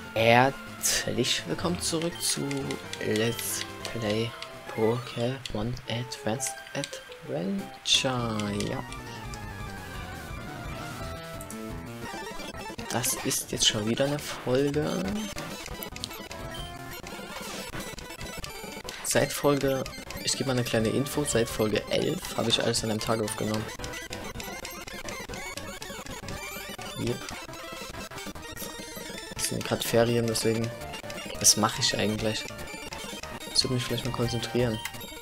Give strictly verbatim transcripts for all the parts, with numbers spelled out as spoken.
Herzlich willkommen zurück zu Let's Play Pokémon Advanced Adventure. Ja. Das ist jetzt schon wieder eine Folge. Seit Folge, ich gebe mal eine kleine Info, seit Folge elf habe ich alles an einem Tag aufgenommen. Yep. Es sind gerade Ferien, deswegen, was mache ich eigentlich? Ich würde mich vielleicht mal konzentrieren.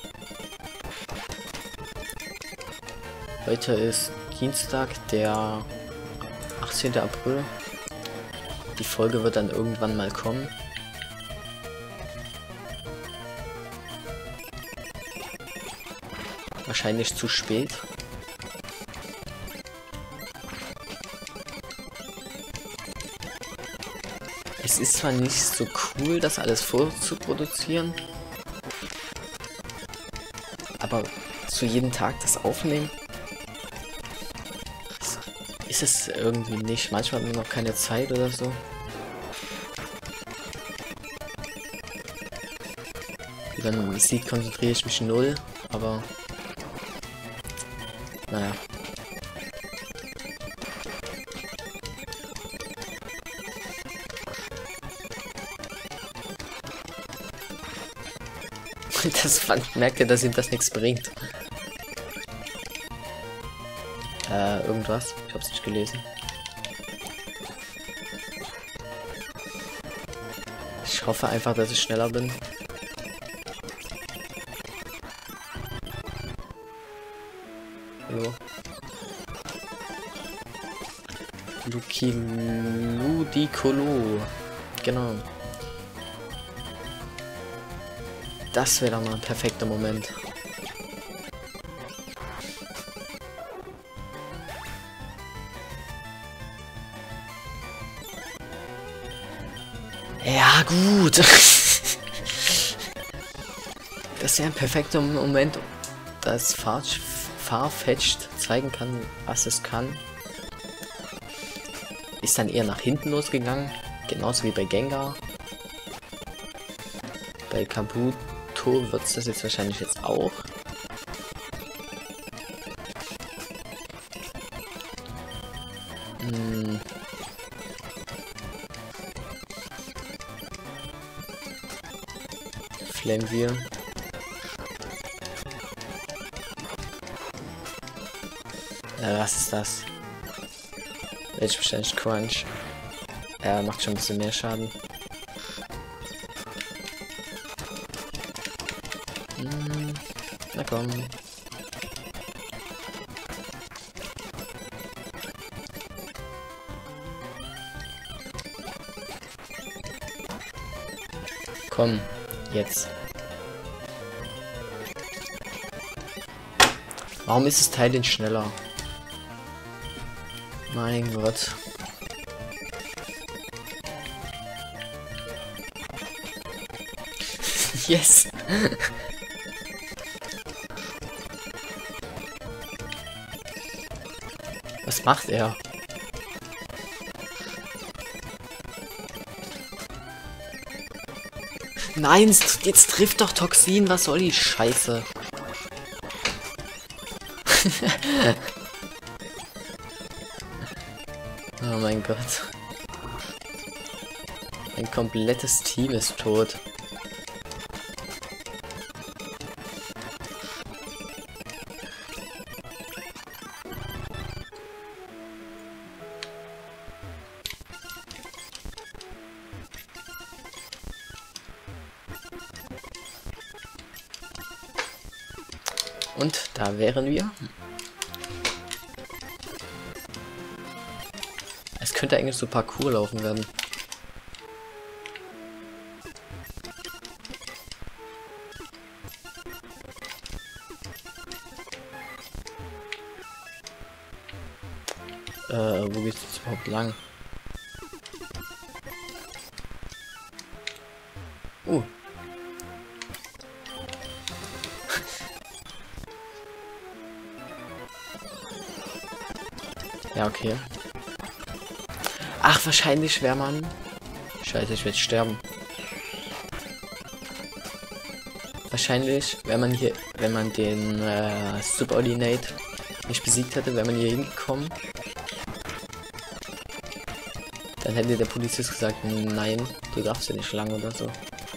Heute ist Dienstag, der achtzehnte April. Die Folge wird dann irgendwann mal kommen. Wahrscheinlich zu spät. Es ist zwar nicht so cool, das alles vorzuproduzieren, aber zu jedem Tag das aufnehmen, ist es irgendwie nicht. Manchmal hat man noch keine Zeit oder so. Wie man sieht, konzentriere ich mich null, aber naja. Das fand, merkt ihr, dass ihm das nichts bringt. Äh, irgendwas? Ich hab's nicht gelesen. Ich hoffe einfach, dass ich schneller bin. Hallo. Luki Ludicolo. Genau. Das wäre doch mal ein perfekter Moment. Ja, gut. Das ist ja ein perfekter Moment, dass Farfetch'd zeigen kann, was es kann. Ist dann eher nach hinten losgegangen. Genauso wie bei Gengar. Bei Kabuto wird es das jetzt wahrscheinlich jetzt auch. Hm. Flameview. Äh, was ist das? Welch wahrscheinlich Crunch. Er macht schon ein bisschen mehr Schaden. Hm. Na komm. Komm, jetzt. Warum ist das Teil denn schneller? Mein Gott. Yes. Was macht er? Nein, jetzt trifft doch Toxin. Was soll die Scheiße? Oh mein Gott. Ein komplettes Team ist tot. Und da wären wir. Es könnte eigentlich so Parcours laufen werden. Äh, wo geht's jetzt überhaupt lang? Uh. Ja, okay. Ach, wahrscheinlich wäre man Scheiße, ich werde sterben. Wahrscheinlich, wenn man hier, wenn man den äh, Subordinate nicht besiegt hätte, wäre man hier hingekommen. Dann hätte der Polizist gesagt, nein, du darfst ja nicht lang oder so.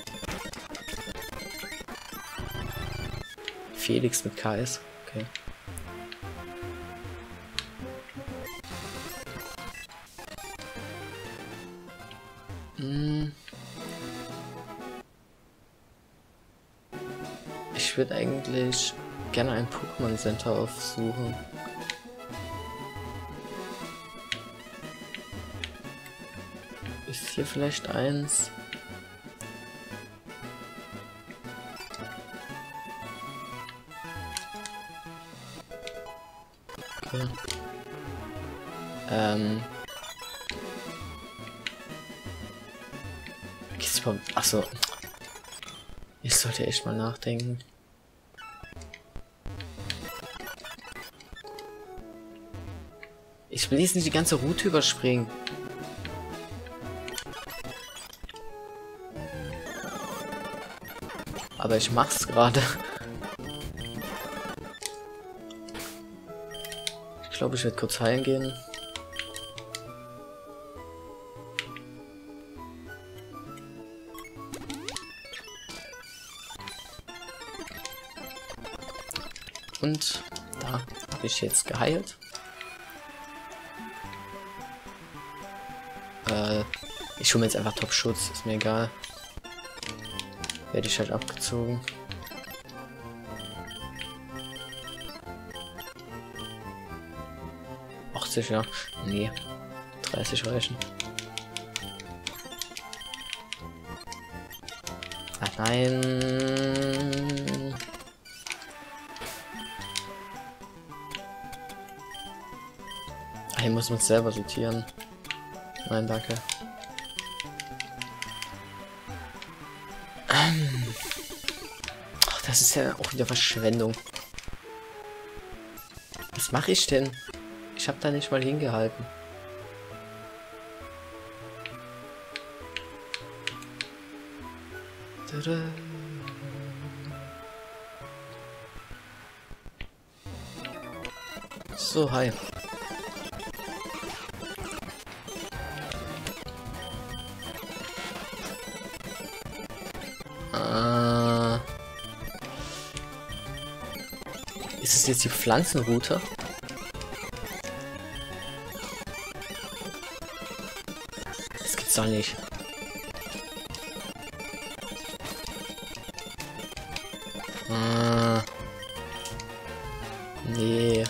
Felix mit K S, okay. Hm. Ich würde eigentlich gerne ein Pokémon Center aufsuchen. Ist hier vielleicht eins? Okay. Ähm. Achso. Ich sollte echt mal nachdenken. Ich will jetzt nicht die ganze Route überspringen. Aber ich mach's gerade. Ich glaube, ich werde kurz heilen gehen. Und da habe ich jetzt geheilt. Äh, ich hole mir jetzt einfach Top-Schutz, ist mir egal. Werde ich halt abgezogen. achtzig, ja. Nee. dreißig reichen. Ach nein. Hier muss man selber sortieren. Nein, danke. Ach, das ist ja auch wieder Verschwendung. Was mache ich denn? Ich habe da nicht mal hingehalten. Tada. So, hi. Äh, ist es jetzt die Pflanzenroute? Das gibt's doch nicht. Äh, nee.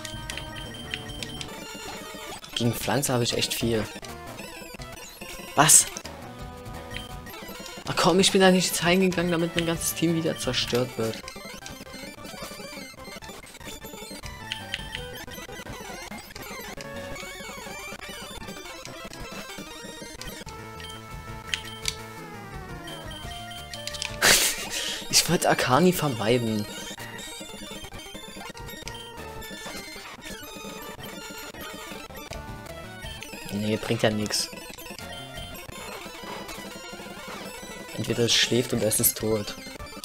Gegen Pflanze habe ich echt viel. Was? Ach komm, ich bin da nicht jetzt reingegangen, damit mein ganzes Team wieder zerstört wird. Ich wollte Akani vermeiden. Nee, bringt ja nichts. Entweder es schläft oder es ist tot.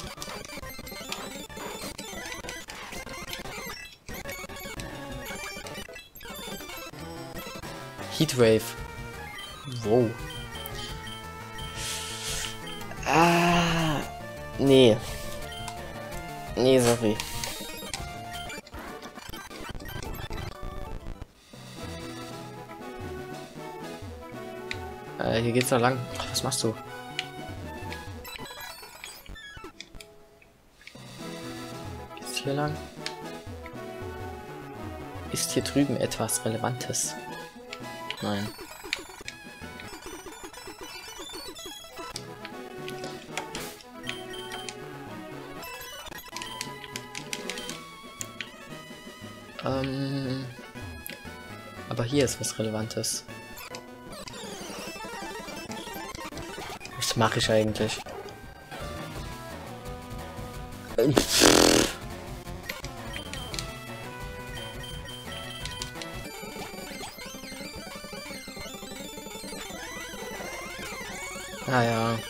Heatwave. Wow. Ah. Nee. Nee, sorry. Äh, hier geht's noch lang. Ach, was machst du? Geht's hier lang? Ist hier drüben etwas Relevantes? Nein. Ähm, aber hier ist was Relevantes. Was mache ich eigentlich? Ähm, Ah ja.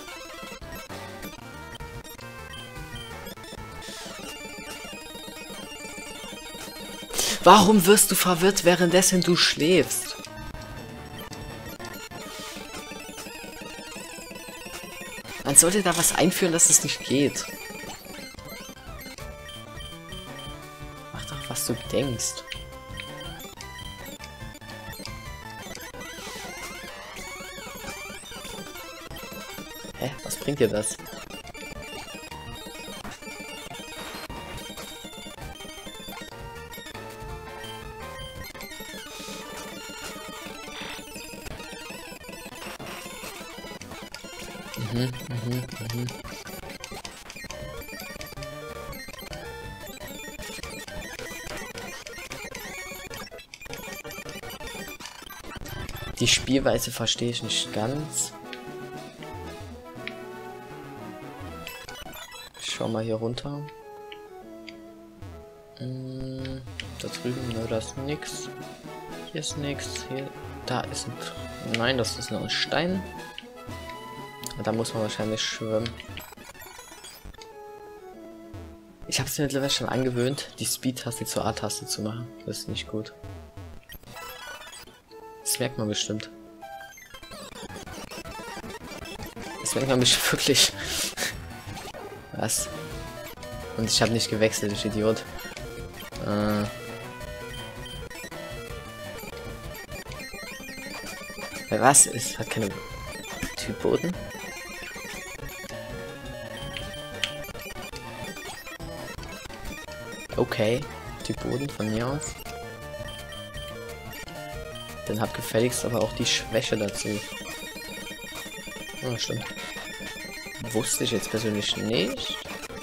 Warum wirst du verwirrt, währenddessen du schläfst? Man sollte da was einführen, dass es nicht geht. Mach doch, was du denkst. Hä? Was bringt dir das? Mhm, mhm, mhm. Die Spielweise verstehe ich nicht ganz. Ich schau mal hier runter. Hm, da drüben, ne, da ist nix. Hier ist nix. Hier, da ist ein. Nein, das ist nur ein Stein. Da muss man wahrscheinlich schwimmen. Ich habe es mir mittlerweile schon angewöhnt, die Speed-Taste zur A-Taste zu machen. Das ist nicht gut. Das merkt man bestimmt. Das merkt man bestimmt wirklich. Was? Und ich habe nicht gewechselt, ich Idiot. Äh. Was ist? Hat keine Typboden? Okay, die Boden von mir aus. Dann hab gefälligst aber auch die Schwäche dazu. Oh, stimmt. Wusste ich jetzt persönlich nicht.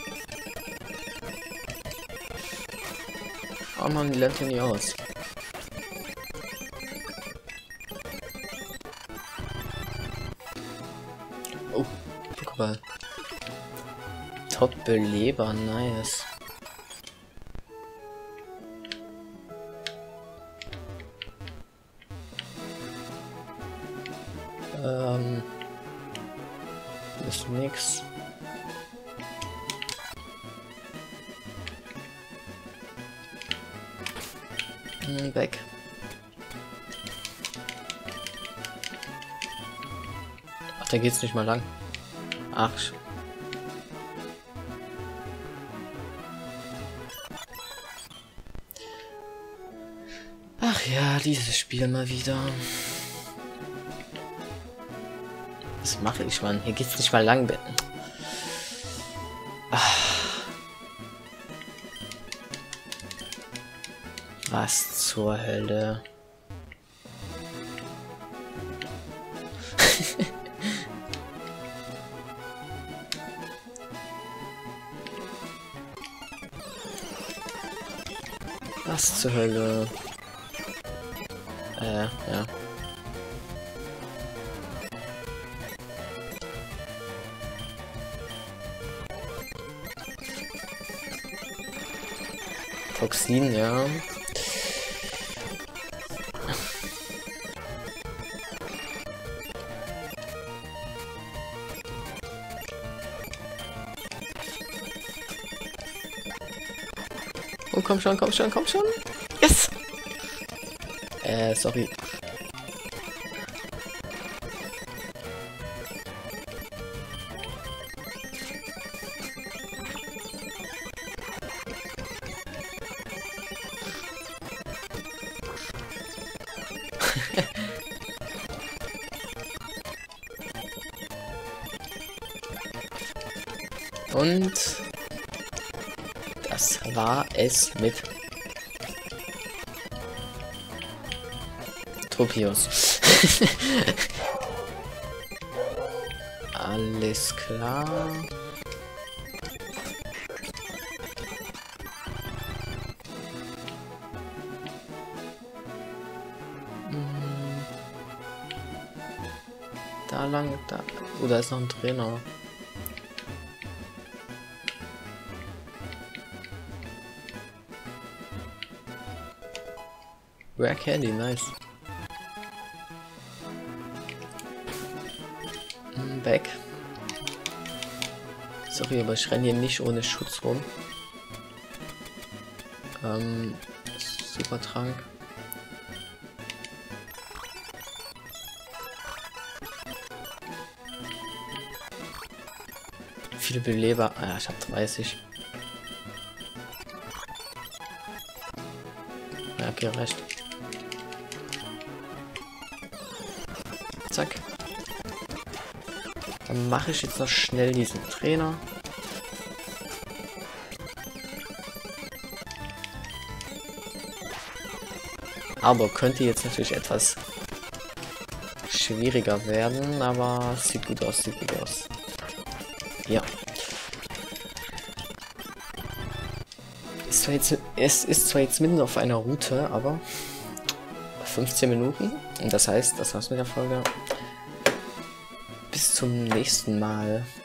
Oh man, die lernt ja nie aus. Oh, guck mal. Top-Beleber, nice. Ähm, ist nix. Hm, weg. Ach, da geht's nicht mal lang. Ach. Ach ja, dieses Spiel mal wieder. Was mache ich, Mann? Hier geht's nicht mal lang. Ach. Was zur Hölle? Was zur Hölle? Äh, ja. Toxin, ja. Oh, komm schon, komm schon, komm schon. Yes! Äh, sorry. Und das war es mit Tropius. Alles klar. Hm. Da lang, da. Oh, da ist noch ein Trainer. Rare Candy, nice. Weg. Sorry, aber ich renne hier nicht ohne Schutz rum. Ähm, Supertrank. Wie viele Beleber? Ah, ja, ich habe dreißig. Ja, okay, recht. Zack. Dann mache ich jetzt noch schnell diesen Trainer. Aber könnte jetzt natürlich etwas schwieriger werden, aber sieht gut aus, sieht gut aus. Ja. Ist zwar jetzt, es ist zwar jetzt mitten auf einer Route, aber fünfzehn Minuten. Und das heißt, das war's mit der Folge. Bis zum nächsten Mal.